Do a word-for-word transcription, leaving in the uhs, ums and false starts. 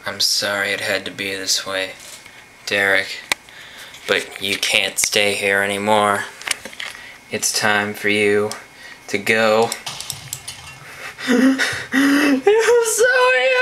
I'm sorry it had to be this way, Derek, but you can't stay here anymore. It's time for you to go. I'm sorry.